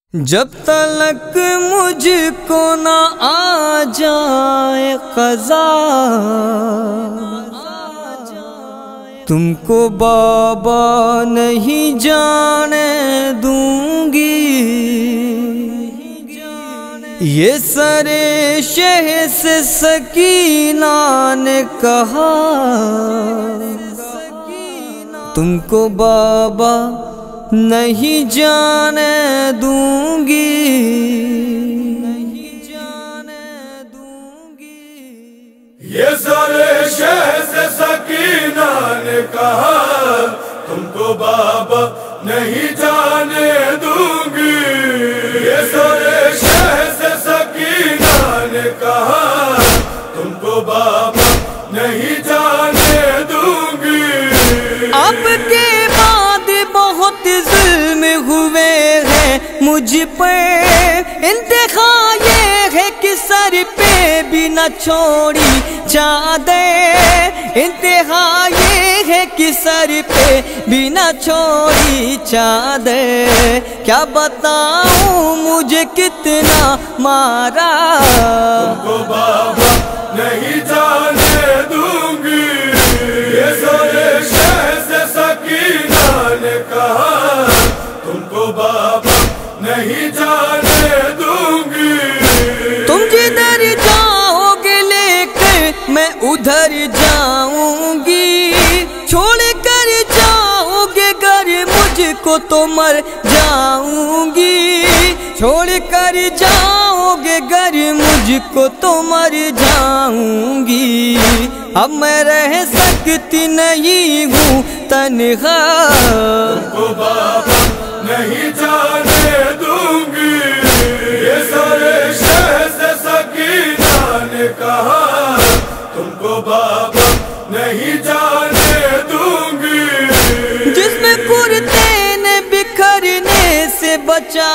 جب تلک مجھ کو نہ آ جائے قضا، تم کو بابا نہیں جانے دوں گی۔ یہ سرے شہ سے سکینہ نے کہا، تم کو بابا نہیں جانے دوں گی۔ یہ سارے شہر سے سکینہ نے کہا، تم کو بابا نہیں جانے دوں گی۔ یہ سارے شہر سے سکینہ نے کہا، تم کو بابا نہیں جانے دوں گی۔ آپ کے بعد بہت ظلم ہوئے ہیں مجھ پر، انتہا یہ ہے کہ سر پہ بھی نہ چھوڑی چادر، انتہا یہ ہے کہ سر پہ بھی نہ چھوڑی چادر۔ کیا بتاؤں مجھے کتنا مارا، تم کو بابا نہیں جانے دوں گی۔ یہ سارے شہر سے سکینہ نے کہا، تم کو بابا نہیں جانے دوں گی۔ تم جدھر جاؤ گے لے کر میں ادھر جاؤں گی، چھوڑ کر جاؤ گے گھر مجھ کو تو مر جاؤں گی، چھوڑ کر جاؤ گے گھر مجھ کو تو مر جاؤں گی۔ اب میں رہ سکتی نہیں ہوں تنہا، تم کو بابا نہیں جانے دوں گی۔ یہ سارے شہر سے سکینہ نے کہا، تم کو بابا نہیں جانے دوں گی۔ جس میں کرتے نے بکھرنے سے بچا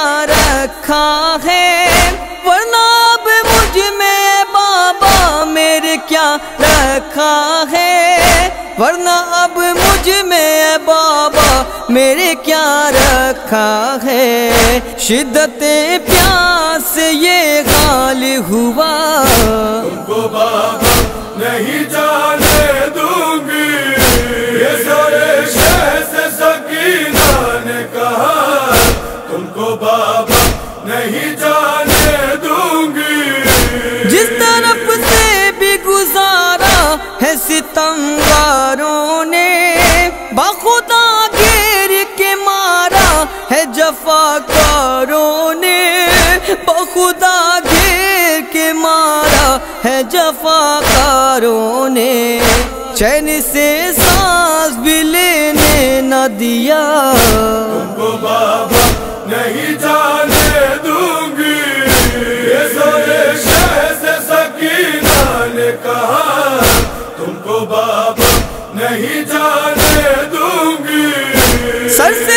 رکھا ہے، ورنہ اب مجھ میں بابا میرے کیا رکھا ہے، ورنہ اب مجھ میں بابا میرے کیا رکھا ہے۔ شدت پیاس یہ حال ہوا، تم کو بابا نہیں جانے دوں گی۔ یہ سارے شہر سے سکینہ نے کہا، تم کو بابا نہیں جانے دوں گی۔ جس طرف سے بھی گزارا ہے ستمگاروں نے، بخدا گھیر کے مارا ہے جفاکاروں نے، بخدا گھیر کے مارا ہے جفاکاروں نے۔ چین سے سانس بھی لینے نہ دیا، تم کو بابا نہیں جانے دوں گی۔ یہ سارے شہر سے سکینہ نے کہا، تم کو بابا نہیں جانے دوں گی۔ سر سے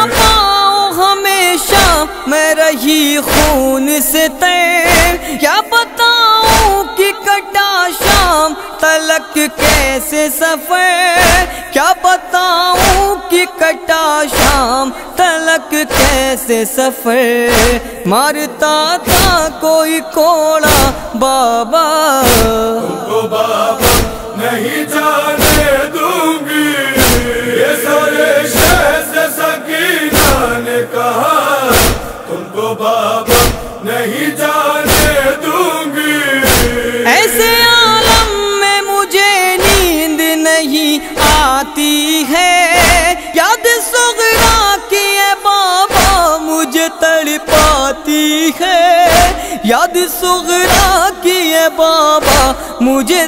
پاؤں ہمیشہ میں رہی خون سے تیر، کیا بتاؤں کہ کٹا شام تلک کیسے سفر، کیا بتاؤں کہ کٹا شام تلک کیسے سفر۔ مارتا تھا کوئی کوڑا بابا، تم کو بابا نہیں جانے دوں گی۔ یہ سارے شہر سے سکینہ نے کہا، تم کو بابا نہیں جانے دوں گی۔ ایسے عالم میں مجھے نیند نہیں آتی ہے، یاد صغرا کی ہے بابا مجھے تڑپاتی ہے، یاد صغرا کی ہے بابا مجھے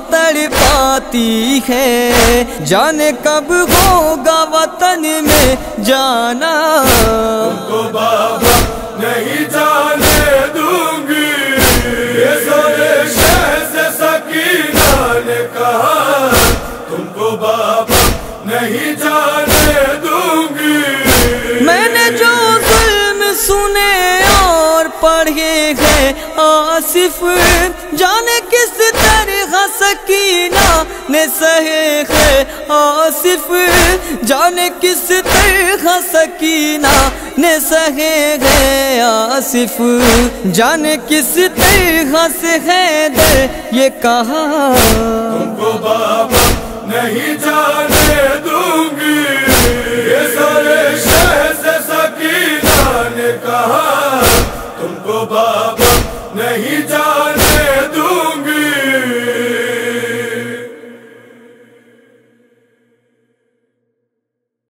تڑپاتی ہے۔ جانے کب ہوگا وطن میں جانا، تم کو بابا نہیں جانے دوں گی۔ یہ سارے شہر سے سکینہ نے کہا، تم کو بابا نہیں جانے دوں گی۔ میں نے جو ظلم سنے اور پڑھے ہے آصف، جانے کس طرح سکینہ نے سہے ہے آصف، جانے کس طرح سکینہ نے سہے ہے آصف، جانے کس طرح سے حیدر یہ کہا تم کو بابا نہیں جانے